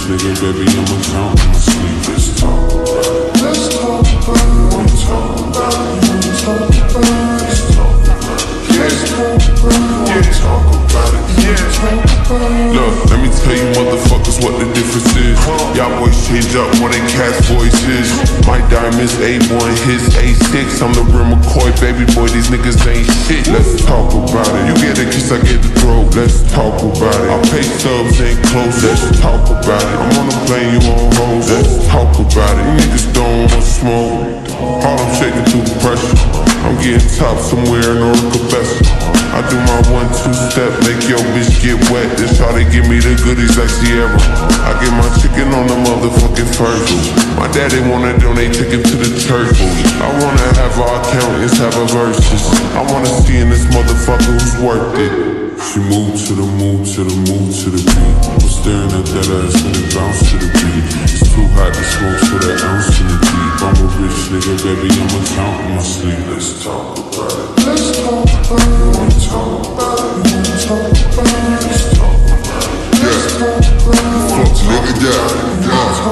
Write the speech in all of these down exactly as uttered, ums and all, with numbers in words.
nigga, baby, I'ma count on my sleeve. Let's talk about it. Let's talk about it. You wanna talk about it? You wanna talk about it? Let's talk about it. Let's talk about it. You wanna talk about it? You wanna talk about it? Look, let me tell you motherfuckers what the difference is. Y'all boys change up when they cast voices. My diamonds A one, his A six. I'm the real McCoy, baby boy, these niggas ain't shit. Let's talk about it. You get a kiss, I get the throat. Let's talk about it. I pay subs, ain't close. Let's talk about it. I'm on a plane, you on hold. Let's talk about it. You niggas don't want smoke. All I'm shaking through the pressure. I'm getting top somewhere in order to best. I do my one, two step, make your bitch get wet. This how they give me the goodies like Sierra. I get my chicken on the motherfucking first. My daddy wanna donate ticket to the church. I wanna have our accountants have a versus. I wanna see in this motherfucker who's worth it. She moved to the move, to the move, to the beat. I was staring at that ass and it bounced to the beat. It's too hot to smoke, so that ounce in the deep. I'm a rich nigga, baby, I'ma count on my sleeve. Let's talk about it. Let's talk about it. You wanna talk about it? You wanna talk about it? Let's talk about it. Let's talk about it. Fuck nigga, yeah,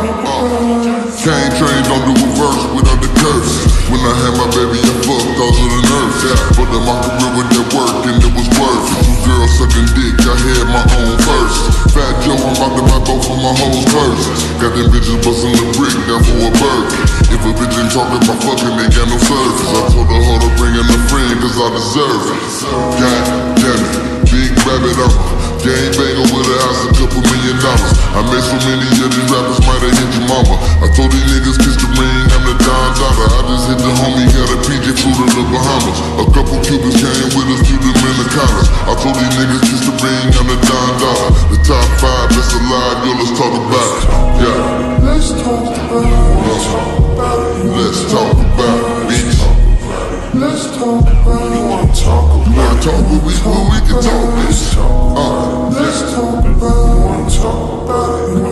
yeah. Kaytraminé don't do a verse without the curse. When I had my baby, I fucked all of the nerves. Yeah, but then my career with that work and it was worth. Two girls sucking dick, I had my own verse. Fat Joe, I'm about to buy both of my hoes purse. Got them bitches busting the brick down for a bird. If a bitch ain't talking about fucking, they got no service. I told her how to bring in a friend, cause I deserve it. God damn it, big rabbit on her. Gang banger with a house, a couple million dollars. I made so many of these rappers, might have hit your mama. I told these niggas kiss the ring, I'm the Don Dada. I just hit the homie, got a P J flew to the Bahamas. A couple Cubans came with us to the Dominicanas. I told these niggas kiss the ring, I'm the Don Dada. The top five, that's alive, yo, let's talk about it. Yeah. Let's talk about it. Let's talk about it. Let's talk about it, bitch. Let's talk about it. You wanna talk about it? You wanna talk what we, what we can talk, bitch. Let's talk about it. Let's talk about it. You wanna talk about it?